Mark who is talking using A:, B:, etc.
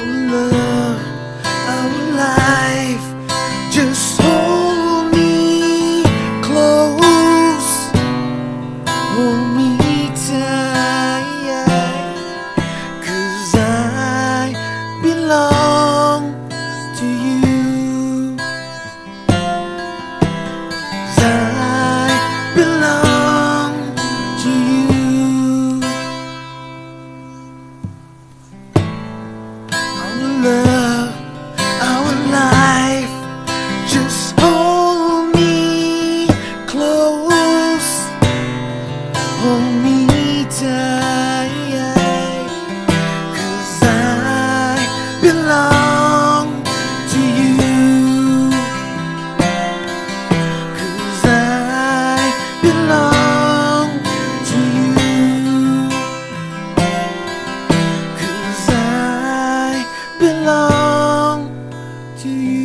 A: love, our life. Just hold me close, hold me tight, 'cause I belong to you, 'cause I belong to you. Our love, our life. Just hold me close, hold me tight, 'cause I belong to you, 'cause I belong to you, 'cause I belong to you.